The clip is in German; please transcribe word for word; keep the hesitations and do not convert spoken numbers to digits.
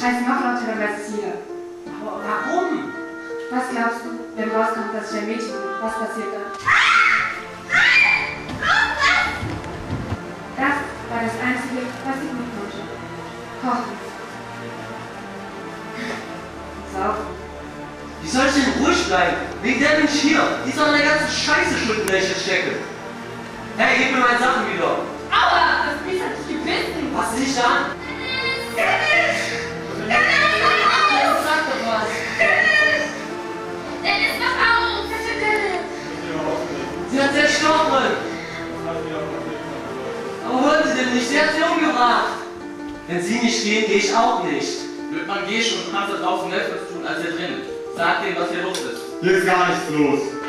Schreist noch lauter als hier. Aber warum? Was glaubst du, wenn rauskommt, dass ich ein Mädchen bin? Was passiert dann? Das war das Einzige, was ich gut konnte. Kochen. Saufen. Wie soll ich denn ruhig bleiben? Wegen der bin ich hier. Die ist an der ganzen Scheiße schuld, in der ich jetzt stecke. Hey, gib mir meine Sachen wieder. Aua, das Biest hat dich gebissen. Pass dich an. Dennis, sag doch was. Dennis, mach auf. Sie hat zerstochen. Aber hören Sie denn nicht? Sie hat sie umgebracht. Wenn Sie nicht gehen, gehe ich auch nicht. Wird man geh schon und kannst da draußen Netflix tun als hier drin. Sag denen, was hier los ist. Hier ist gar nichts los.